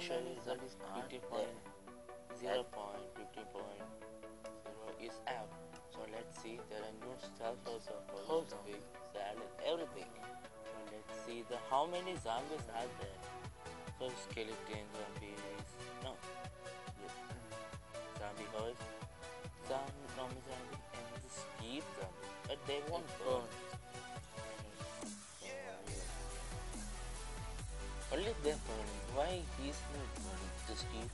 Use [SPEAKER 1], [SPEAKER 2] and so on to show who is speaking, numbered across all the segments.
[SPEAKER 1] many zombies are there?
[SPEAKER 2] 0.50.0 is out. So let's see, there are new stuff also for this big salad, everything. So let's see how many zombies are there. So skeleton zombies, no, zombie horse, normal zombie, and the speed zombie. But they won't burn. Only they're burning. Why he's not burning? The Steve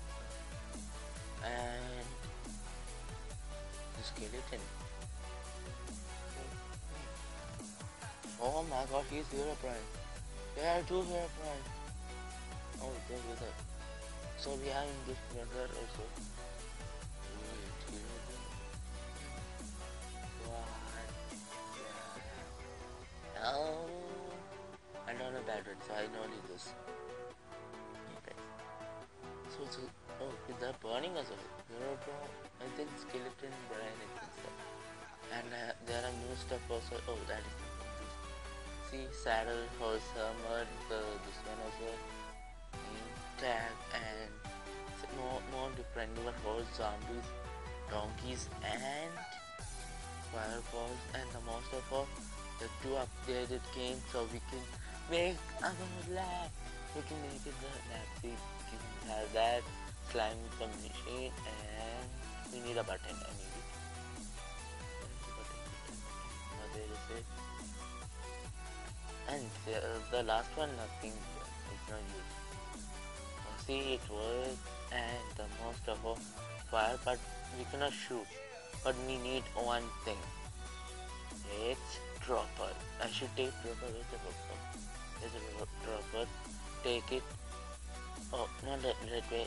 [SPEAKER 2] and the skeleton. Oh my god, he's Herobrine. There are two Herobrine. Oh, they're with us. So we have in this brother also. Wait, Herobrine. What? Yeah. Oh, I don't know that one, so I know only this. Okay. So, oh, they're burning us also. Herobrine, I think skeleton brain, I think so. And there are new stuff also. Oh, that is see, saddle, horse, armor, this one also, tag, and more different newer horse, zombies, donkeys, and fireballs, and the most of all, the two updated games, so we can make our lab. We can make it the lab. See, we can have that slime from machine, and we need a button. I need it. Now there is it. And the last one, nothing is not used. See, it works, and the most of all, fire, but we cannot shoot. But we need one thing. It's dropper. I should take dropper. Where's the dropper? There's a dropper. Take it. Oh, no, let wait.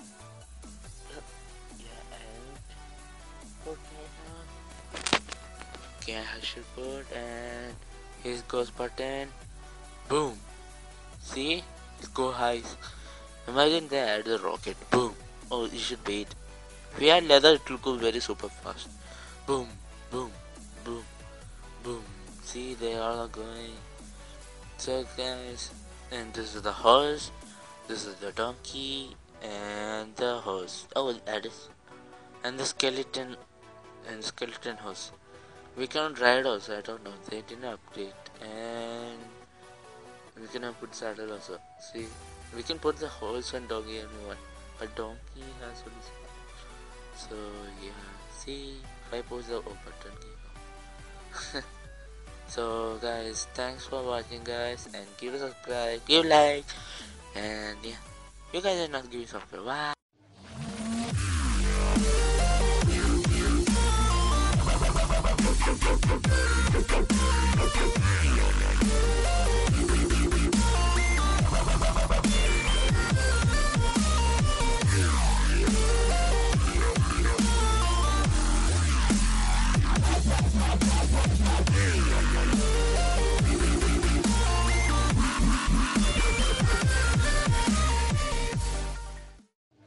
[SPEAKER 2] Yeah, and put it on. Okay, I should put, and here goes button. Boom. See? It go high. Imagine that the rocket. Boom. Oh, you should wait. If we had leather, it will go very super fast. Boom. Boom. Boom. Boom. See, they all are going. So guys, and this is the horse. This is the donkey and the horse. Oh, that is. And the skeleton and skeleton horse. We cannot ride also, I don't know, they didn't update. And we cannot put saddle also. See, we can put the horse and doggy and one, but donkey has only saddle. So yeah, see, if I put the button game. So guys, thanks for watching guys, and give a subscribe, give like, and yeah, you guys are not giving subscribe. Bye.